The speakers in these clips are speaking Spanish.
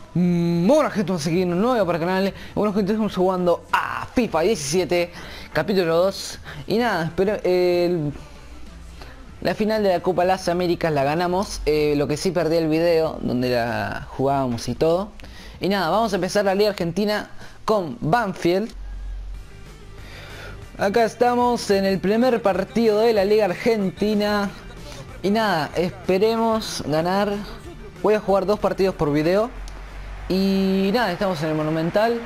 Buena gente, vamos a seguir un nuevo para el canal. Bueno gente, estamos jugando a FIFA 17 capítulo 2. Y nada, espero la final de la Copa Las Américas la ganamos. Lo que sí, perdí el video donde la jugábamos y todo. Y nada, vamos a empezar la Liga Argentina con Banfield. Acá estamos en el primer partido de la Liga Argentina. Y nada, esperemos ganar. Voy a jugar 2 partidos por video. Y nada, estamos en el Monumental.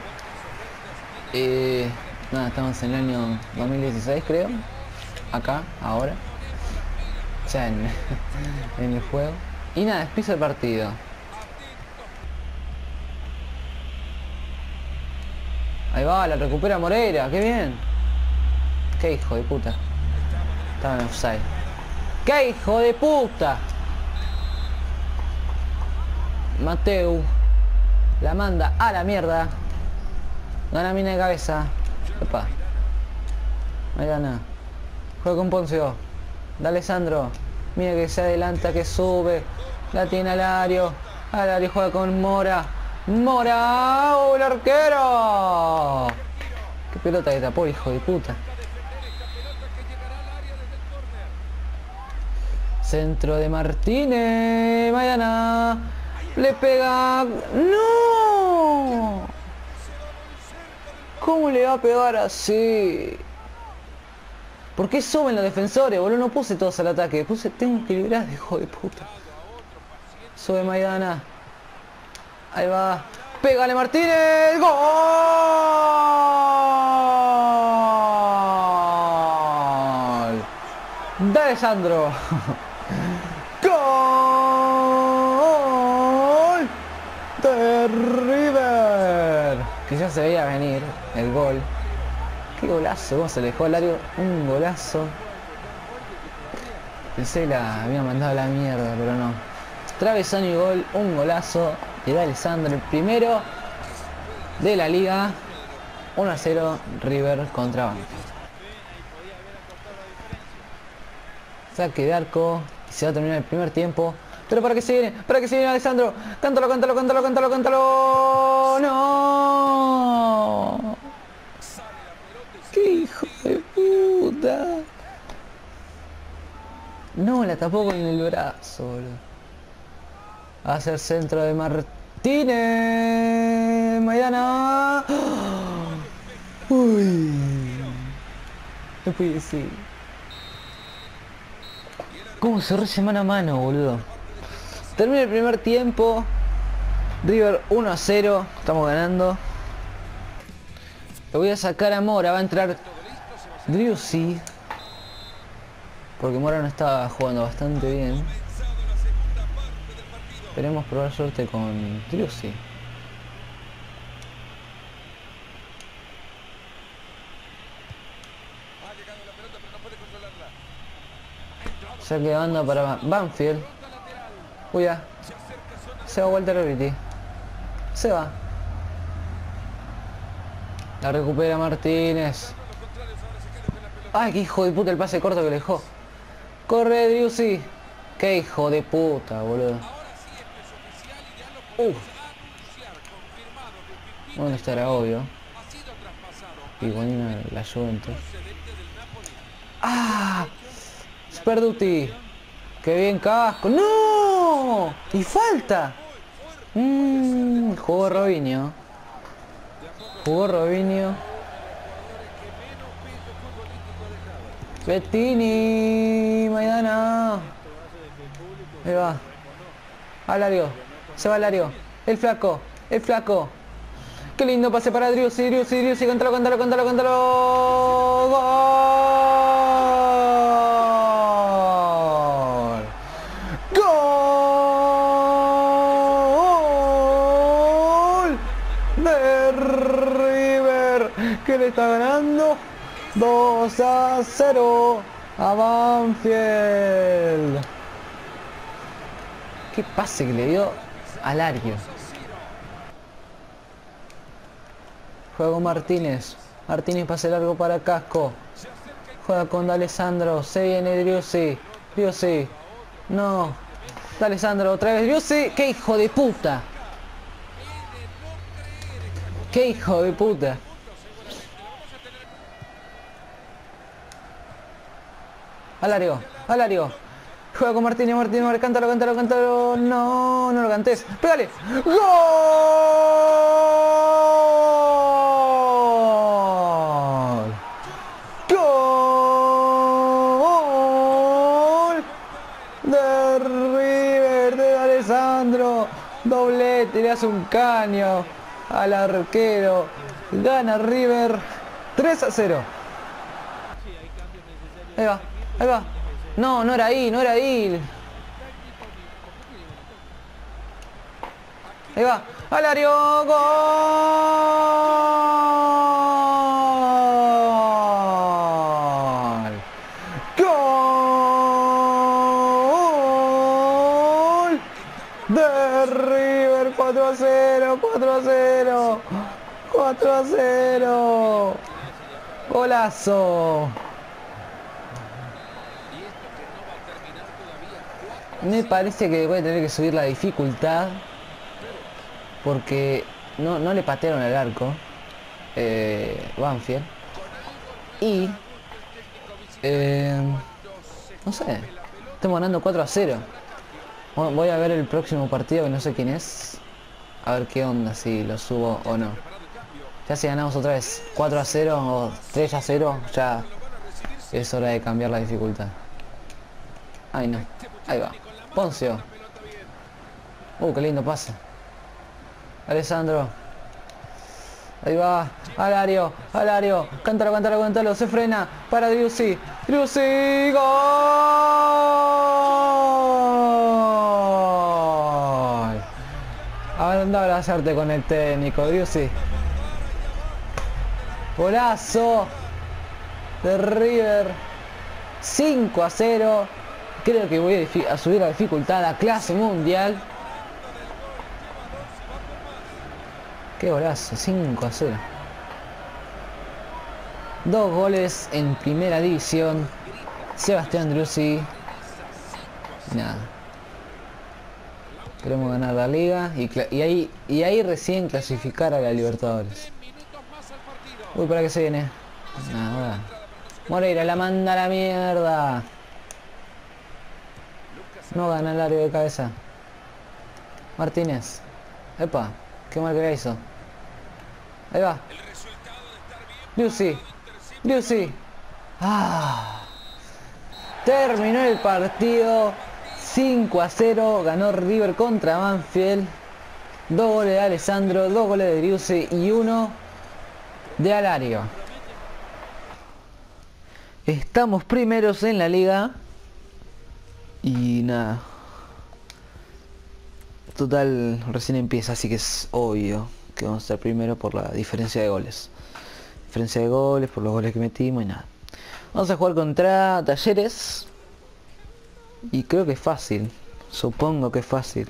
Nada, estamos en el año 2016 creo. Acá, ahora. O sea, en el juego. Y nada, empieza el partido. Ahí va, la recupera Moreira, qué bien. Qué hijo de puta. Estaba en offside. ¡Qué hijo de puta! Mateu la manda a la mierda. Gana mina de cabeza. Epa. Ahí gana. Juega con Poncio. Dale Sandro. Mira que se adelanta, que sube. La tiene Alario. Alario juega con Mora. ¡Mora! ¡Oh, el arquero! ¡Qué pelota que tapó, hijo de puta! Centro de Martínez. Maidana. Le pega. ¡No! ¿Cómo le va a pegar así? ¿Por qué suben los defensores, boludo? No puse todos al ataque. Tengo que librar, hijo de puta. Sube Maidana. Ahí va. ¡Pégale Martínez! ¡Gol! ¡Dale Sandro! ¡Gol! De River. Que ya se veía venir el gol. Qué golazo, cómo se le dejó al área. Un golazo. Pensé que la había mandado a la mierda, pero no. Travesaño y gol, un golazo. Le da Alessandro el primero de la liga. 1-0 River contra Banfield. Saque de arco. Y se va a terminar el primer tiempo. Pero para que se viene, Alessandro. Cántalo, cántalo, cántalo, cántalo, cántalo. No. ¡Qué hijo de puta! No, la tapó con el brazo, boludo. Va a ser centro de Martínez. Maidana. Uy. No puede ser. ¿Cómo cerró ese mano a mano, boludo? Termina el primer tiempo. River 1-0. Estamos ganando. Le voy a sacar a Mora. Va a entrar Driussi. Porque Mora no estaba jugando bastante bien. Esperemos probar suerte con Driussi. Saque de banda para Banfield. Uy, ya. Se va Walter Oriti. Se va. La recupera Martínez. Ay, qué hijo de puta el pase corto que le dejó. Corre Driussi. Qué hijo de puta, boludo. Bueno, esto era obvio. Higuaín la Juventus. ¡Ah! Sperduti. ¡Qué bien Casco! ¡No! ¡Y falta! Jugó Robinho. Bettini. Maidana. Ahí va. Alario. Se va Alario. El flaco. Qué lindo pase para Driussi. Cántalo. ¡Gol! De River. Que le está ganando 2-0 a Banfield. Qué pase que le dio a Alario. Juega con Martínez. Pase largo para Casco. Juega con D'Alessandro. Se viene Driussi. No. D'Alessandro otra vez. Driussi. ¡Qué hijo de puta! ¡Qué hijo de puta! Alario, Alario. Juega con Martínez, Martínez, cántalo, cántalo, cántalo. No, no lo cantes. ¡Pégale! ¡Gol! ¡Gol! De River, de Alessandro. Doblete, le hace un caño al arquero. Gana River 3-0. Ahí va, ahí va. No, no era ahí, no era ahí. Ahí va. Alario, gol. Gol de River. 4-0, 4-0. 4-0. Golazo. Me parece que voy a tener que subir la dificultad porque no le patearon el arco Banfield y no sé, estamos ganando 4-0. Voy a ver el próximo partido que no sé quién es, a ver qué onda, si lo subo o no. Ya si ganamos otra vez 4-0 o 3-0, ya es hora de cambiar la dificultad. Ay no, ahí va. Poncio. Qué lindo pase. Alessandro. Ahí va. Alario. Alario. Cántalo, cántalo, cántalo. Se frena. Para Driussi. Driussi. Gol. Anda a abrazarte con el técnico. Driussi. Golazo de River. 5-0. Creo que voy a subir la dificultad a clase mundial. Qué golazo, 5-0. 2 goles en primera división. Sebastián Driussi. Nada. Queremos ganar la liga y ahí recién clasificar a la Libertadores. Uy, ¿para qué se viene? Nada. Moreira la manda a la mierda. No gana el área de cabeza. Martínez. Epa, qué mal que la hizo. Ahí va. Driussi. Driussi. Terminó el partido. 5-0. Ganó River contra Banfield. 2 goles de Alessandro, 2 goles de Driussi y 1 de Alario. Estamos primeros en la liga. Y nada. Total, recién empieza, así que es obvio que vamos a estar primero por la diferencia de goles. Diferencia de goles, por los goles que metimos y nada. Vamos a jugar contra Talleres. Y creo que es fácil. Supongo que es fácil.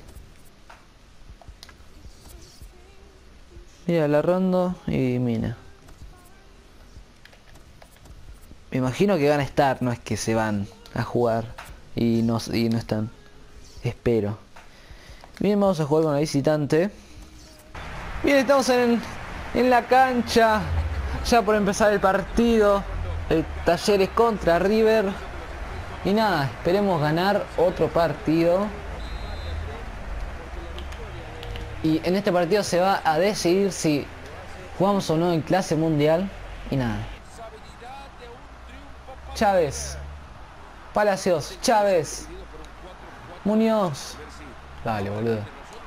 Mira, la rondo y mira. Me imagino que van a estar, no es que se van a jugar. Y no están. Espero. Bien, vamos a jugar con la visitante. Bien, estamos en la cancha. Ya por empezar el partido. Talleres contra River. Y nada, esperemos ganar otro partido. Y en este partido se va a decidir si jugamos o no en clase mundial. Y nada. Chávez. Palacios, Chávez, Muñoz. Dale, boludo.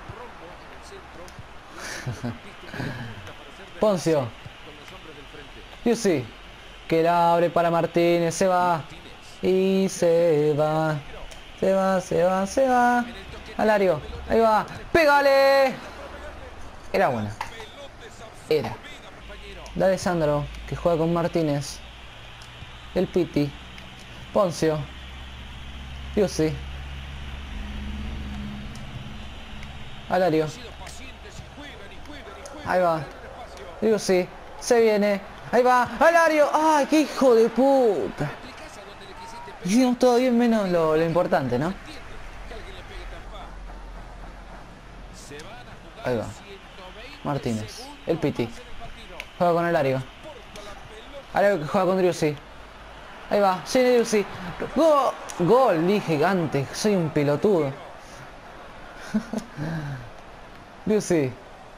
Poncio. Driussi. Que la abre para Martínez. Se va. Y se va. Se va, se va, se va. Alario. Ahí va. ¡Pégale! Era buena. Era. De Alessandro, que juega con Martínez. El Piti. Poncio. Driussi. Alario. Ahí va. Driussi. Se viene. Ahí va. Alario. ¡Ay, qué hijo de puta! Hicimos todo bien menos lo importante, ¿no? Ahí va. Martínez. El Piti. Juega con el Ario. Ario que juega con Driussi. Ahí va. Sí, Driussi. ¡Gol! Gol, dije antes. Soy un pelotudo. Driussi.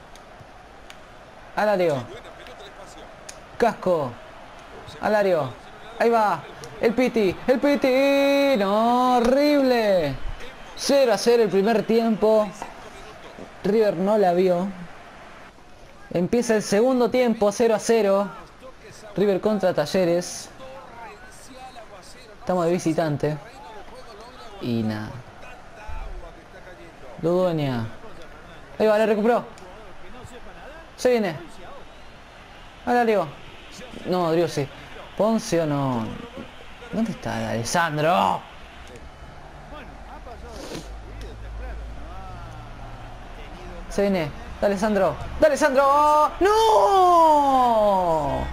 Alario. Casco. Alario. Ahí va. El Piti. El Piti. No, horrible. 0-0 el primer tiempo. River no la vio. Empieza el segundo tiempo. 0-0. River contra Talleres. Estamos de visitante. Y nada. Ludueña. Ahí va, la recuperó. Se viene. Alario. No, Driussi. Poncio no. ¿Dónde está Alessandro? Se viene. Dale, Sandro. ¡Dale, Sandro! ¡No!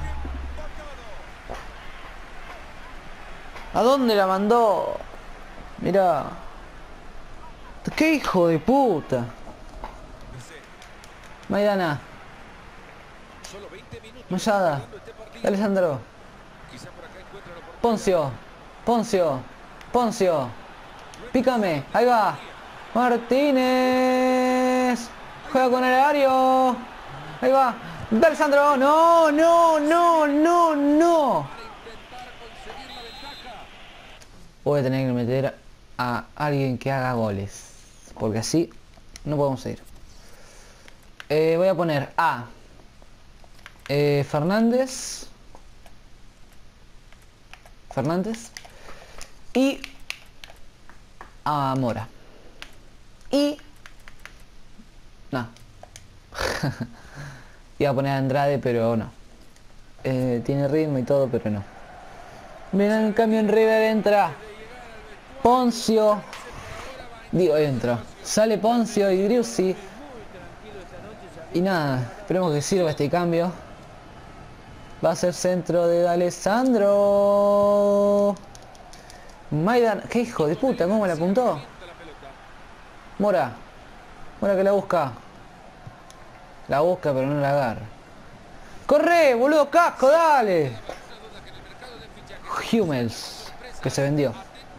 ¿A dónde la mandó? Mira. ¡Qué hijo de puta! Maidana. Mayada. Dale, Sandro. Poncio. Poncio. Poncio. Pícame. Ahí va. Martínez. Juega con el Ario. Ahí va. Dale, Sandro. No, no, no, no, no. Voy a tener que meter a alguien que haga goles. Porque así no podemos seguir. Voy a poner a Fernández. Y a Mora. Y no. Iba a poner a Andrade, pero no. Tiene ritmo y todo, pero no. Miren, en cambio en River entra Poncio. Digo, entra. Sale Poncio y Driussi. Y nada, esperemos que sirva este cambio. Va a ser centro de Alessandro. Maidan, qué hijo de puta, cómo le apuntó. Mora. Mora que la busca. La busca pero no la agarra. ¡Corre, boludo! ¡Casco, dale! Hummels, que se vendió.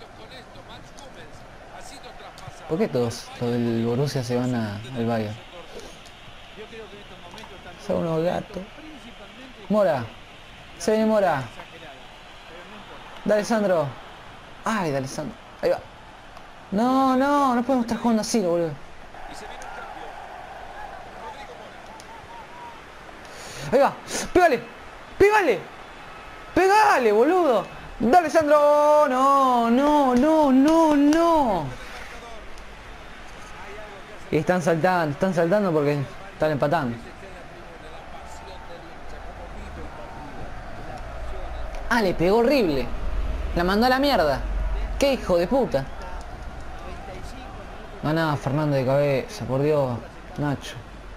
¿Por qué todos los del Borussia se van al Bayern? Son unos gatos. Mora. Se viene Mora. Dale, Sandro. Ay, dale, Sandro. Ahí va. No, no, no podemos estar jugando así, boludo. Ahí va. Pégale. Pégale. Pégale, boludo. Dale, Sandro. No, no, no, no, no. Y están saltando porque están empatando. Ah, le pegó horrible. La mandó a la mierda. ¡Qué hijo de puta! No, nada, Fernando de cabeza, por Dios. Nacho.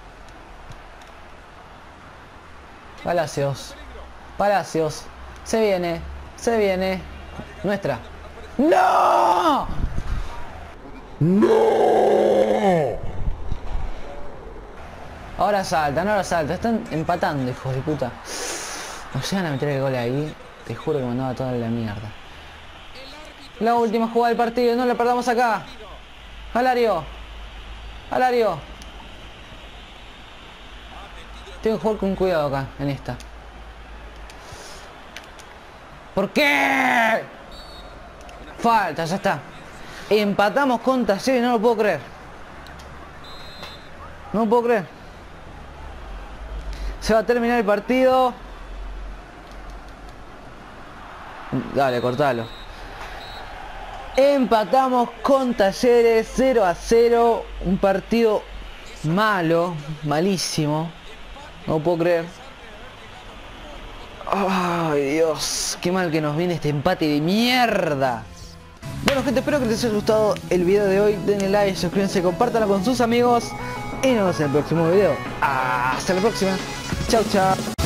Palacios. Palacios. Se viene. Se viene. Nuestra. ¡No! ¡No! Ahora saltan, ahora saltan. Están empatando, hijos de puta. No llegan a meter el gol ahí. Te juro que mandaba toda la mierda. La última jugada del partido. No la perdamos acá. Alario. Alario. Tengo que jugar con cuidado acá, en esta. ¿Por qué? Falta, ya está. Empatamos con Talleres, no lo puedo creer. No lo puedo creer. Se va a terminar el partido. Dale, cortalo. Empatamos con Talleres 0-0. Un partido malo, malísimo. No lo puedo creer. Ay, Dios, qué mal que nos viene este empate de mierda. Bueno, gente, espero que les haya gustado el video de hoy. Denle like, suscríbanse, compártanlo con sus amigos. Y nos vemos en el próximo video. Hasta la próxima. Chao, chao.